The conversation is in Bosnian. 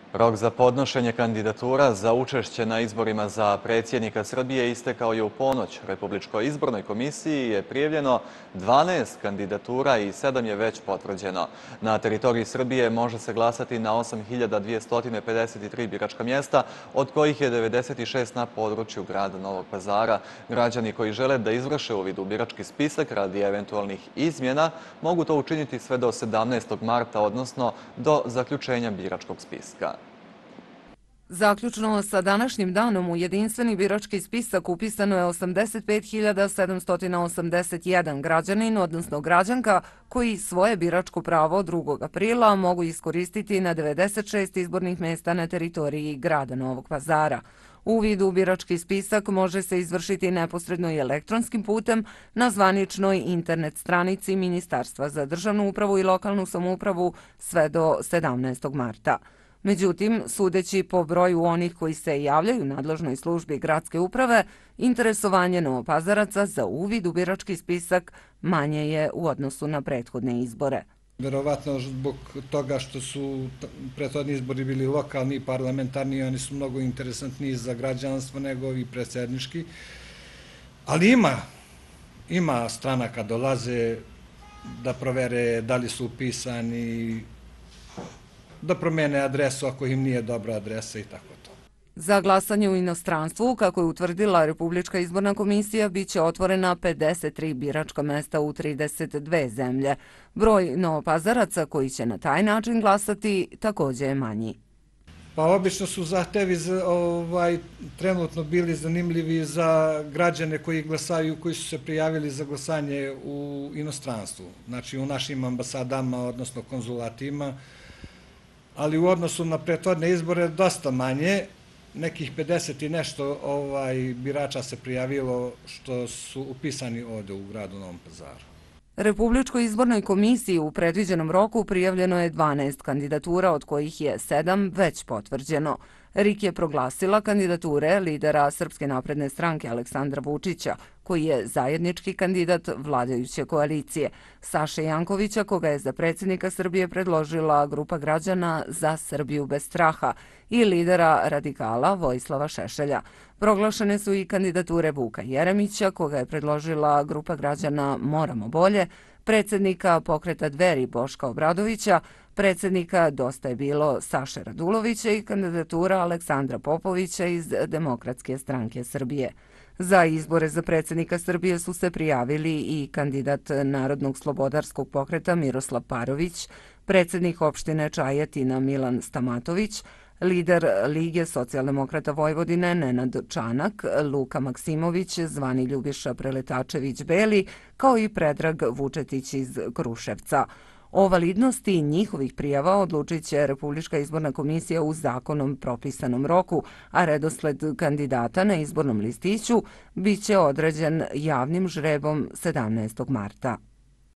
Rok za podnošenje kandidatura za učešće na izborima za predsjednika Srbije istekao je u ponoć. Republičkoj izbornoj komisiji je prijavljeno 12 kandidatura i 7 je već potvrđeno. Na teritoriji Srbije može se glasati na 8.253 biračka mjesta, od kojih je 96 na području grada Novog Pazara. Građani koji žele da izvrše uvid u birački spisak radi eventualnih izmjena mogu to učiniti sve do 17. marta, odnosno do zaključenja biračkog spiska. Zaključno sa današnjim danom u jedinstveni birački spisak upisano je 85.781 građanin, odnosno građanka, koji svoje biračko pravo 2. aprila mogu iskoristiti na 96 izbornih mjesta na teritoriji grada Novog Pazara. Uvid u birački spisak može se izvršiti neposredno i elektronskim putem na zvaničnoj internet stranici Ministarstva za državnu upravu i lokalnu samoupravu sve do 17. marta. Međutim, sudeći po broju onih koji se javljaju nadležnoj službi gradske uprave, interesovanje Novopazaraca za uvid u birački spisak manje je u odnosu na prethodne izbore. Verovatno zbog toga što su prethodni izbori bili lokalni i parlamentarni, oni su mnogo interesantniji za građanstvo nego i predsjednički. Ali ima stranaka dolaze da provere da li su upisani, da promene adresu ako im nije dobra adresa i tako to. Za glasanje u inostranstvu, kako je utvrdila Republička izborna komisija, bit će otvorena 53 biračka mesta u 32 zemlje. Broj Novopazaraca koji će na taj način glasati također je manji. Pa obično su zahtevi trenutno bili zanimljivi za građane koji glasaju, koji su se prijavili za glasanje u inostranstvu, znači u našim ambasadama, odnosno konzulatima, ali u odnosu na prethodne izbore dosta manje, nekih 50 i nešto birača se prijavilo što su upisani ovdje u gradu Novom Pazaru. Republičkoj izbornoj komisiji u predviđenom roku prijavljeno je 12 kandidatura, od kojih je 7 već potvrđeno. RIK je proglasila kandidature lidera Srpske napredne stranke Aleksandra Vučića, koji je zajednički kandidat vladajuće koalicije, Saše Jankovića, koga je za predsjednika Srbije predložila grupa građana Za Srbiju bez straha, i lidera radikala Vojislava Šešelja. Proglašene su i kandidature Vuka Jeremića, koga je predložila grupa građana Moramo bolje, predsjednika pokreta Dveri Boška Obradovića, predsjednika Dosta je bilo Saše Radulovića i kandidatura Aleksandra Popovića iz Demokratske stranke Srbije. Za izbore za predsjednika Srbije su se prijavili i kandidat Narodnog slobodarskog pokreta Miroslav Parović, predsjednik opštine Čajetina Milan Stamatović, lider Lige socijaldemokrata Vojvodine Nenad Čanak, Luka Maksimović, zvani Ljubiša Preletačević-Beli, kao i Predrag Vučetić iz Kruševca. O validnosti njihovih prijava odlučit će Republička izborna komisija u zakonom propisanom roku, a redosled kandidata na izbornom listiću bit će određen javnim žrebom 17. marta.